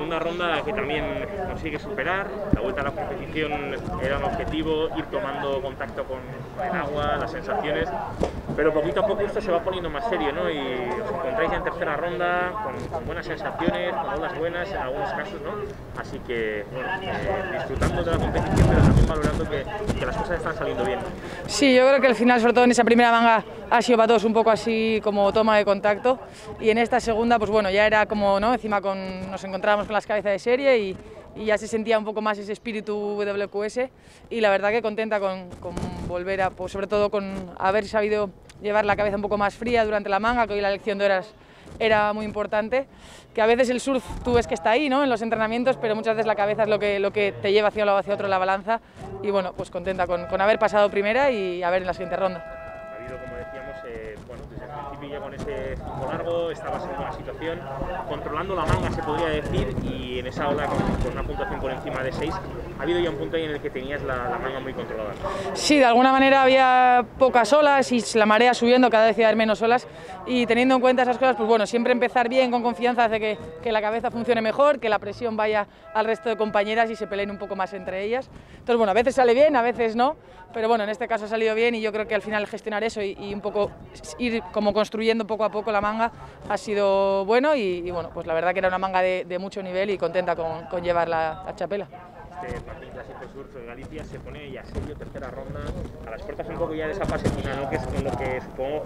segunda ronda que también consigue superar. La vuelta a la competición era un objetivo, ir tomando contacto con el agua, las sensaciones, pero poquito a poco esto se va poniendo más serio, ¿no? Y os encontráis ya en tercera ronda con buenas sensaciones, con olas buenas en algunos casos, ¿no? Así que, bueno, disfrutando de la competición, pero también valorando que las cosas están saliendo bien. Sí, yo creo que al final, sobre todo en esa primera manga, ha sido para todos un poco así como toma de contacto, y en esta segunda, pues bueno, ya era como, ¿no? Encima nos encontrábamos con las cabezas de serie y ya se sentía un poco más ese espíritu WQS, y la verdad que contenta con volver a, pues sobre todo con haber sabido llevar la cabeza un poco más fría durante la manga, que hoy la lección de horas era muy importante, que a veces el surf tú ves que está ahí, ¿no? En los entrenamientos, pero muchas veces la cabeza es lo que te lleva hacia un lado o hacia otro la balanza, y bueno, pues contenta con haber pasado primera y a ver en la siguiente ronda. Ha habido, como decíamos, bueno, desde el principio ya con ese cinco largo, estabas en buena situación, controlando la manga se podría decir, y en esa ola con una puntuación por encima de 6, ha habido ya un punto ahí en el que tenías la manga muy controlada. Sí, de alguna manera había pocas olas y la marea subiendo, cada vez iba a haber menos olas, y teniendo en cuenta esas cosas, pues bueno, siempre empezar bien, con confianza, hace que la cabeza funcione mejor, que la presión vaya al resto de compañeras y se peleen un poco más entre ellas. Entonces, bueno, a veces sale bien, a veces no, pero bueno, en este caso ha salido bien, y yo creo que al final gestionar eso y un poco ir como construyendo poco a poco la manga ha sido bueno, y bueno, pues la verdad que era una manga de mucho nivel y contenta con llevarla a Chapela. Este Parking Clásico Surf de Galicia se pone ya serio, tercera ronda, a las puertas un poco ya de esa fase final, ¿no? Que es con lo que supongo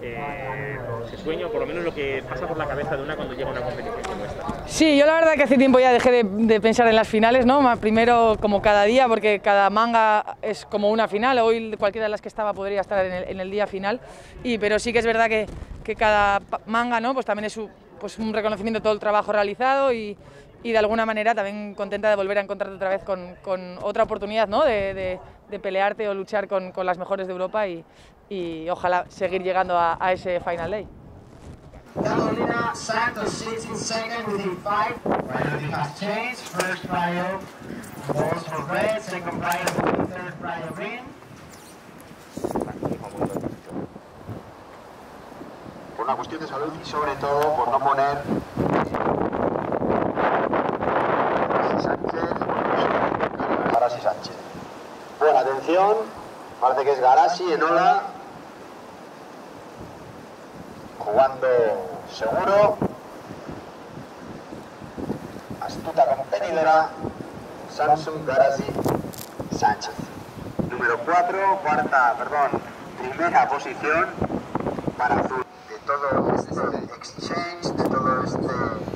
se sueña, o por lo menos lo que pasa por la cabeza de una cuando llega a una competición como esta. Sí, yo la verdad que hace tiempo ya dejé de pensar en las finales, ¿no? Primero como cada día, porque cada manga es como una final, hoy cualquiera de las que estaba podría estar en el día final, pero sí que es verdad que cada manga, ¿no? Pues también es un reconocimiento de todo el trabajo realizado, y de alguna manera también contenta de volver a encontrarte otra vez con otra oportunidad, ¿no? de pelearte o luchar con las mejores de Europa, y ojalá seguir llegando a ese Final Day. Carolina Santos sits in second within 5. Priority has changed. First prio balls for red, second prio green, third prio green. Por una cuestión de salud y sobre todo por no poner Garasi Sánchez. Buena atención, parece que es Garasi en ola, jugando seguro, astuta competidora, Samsung Garasi Sánchez. Número 4, primera posición para Azul. De todo este exchange, de todo este...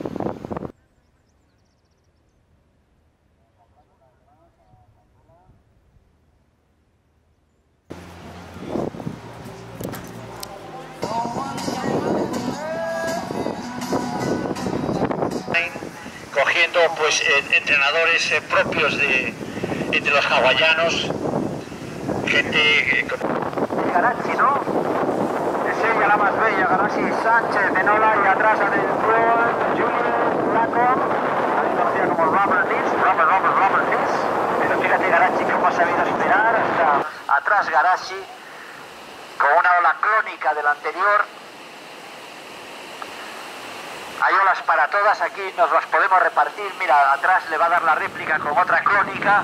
Cogiendo pues entrenadores propios entre los hawaianos, gente Garasi, ¿no? Enseña la más bella, Garasi Sánchez de Nola, y atrás en el Pro Julian Lacombe, ahí conocida como Robert Nis, pero fíjate Garasi cómo ha sabido esperar hasta atrás. Garasi con una ola clónica del anterior. Hay olas para todas, aquí nos las podemos repartir. Mira, atrás le va a dar la réplica con otra clónica.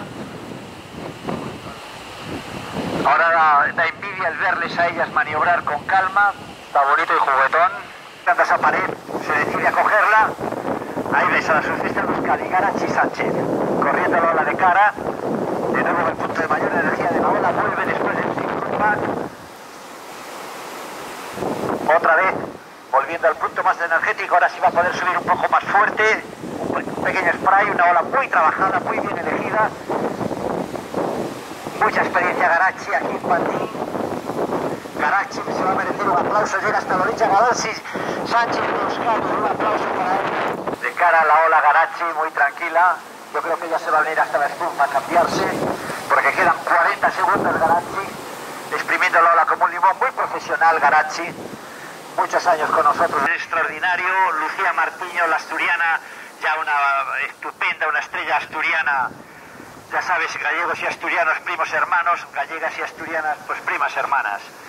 Ahora da envidia el verles a ellas maniobrar con calma. Está bonito y juguetón. Anda esa pared, se decide a cogerla. Ahí ves a la surfista Euskadi, Garasi Sánchez, corriendo la ola de cara. De nuevo en el punto de mayor energía de la ola, vuelve después del single back. Otra vez, volviendo al punto más energético. Ahora sí va a poder subir un poco más fuerte, un pequeño spray, una ola muy trabajada, muy bien elegida. Mucha experiencia Garasi aquí en Patín. Garasi se va a merecer un aplauso, llega hasta la orilla. Garasi Sánchez de Euskadi, un aplauso para él. De cara a la ola Garasi, muy tranquila. Yo creo que ya se va a venir hasta la espuma a cambiarse, porque quedan 40 segundos. Garasi exprimiendo la ola como un limón, muy profesional Garasi. Muchos años con nosotros. Extraordinario. Lucía Martiño, la asturiana, ya una estupenda, una estrella asturiana. Ya sabes, gallegos y asturianos primos hermanos, gallegas y asturianas pues primas hermanas.